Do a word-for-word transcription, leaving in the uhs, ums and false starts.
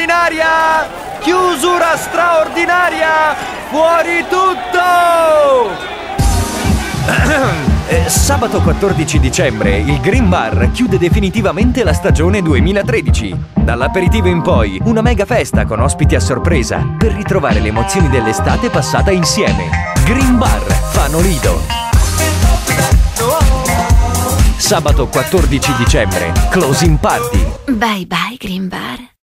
straordinaria! Chiusura straordinaria! Fuori tutto! Eh, sabato quattordici dicembre il Green Bar chiude definitivamente la stagione duemilatredici. Dall'aperitivo in poi una mega festa con ospiti a sorpresa per ritrovare le emozioni dell'estate passata insieme. Green Bar, Fano Lido. Sabato quattordici dicembre, Closing Party. Bye bye Green Bar.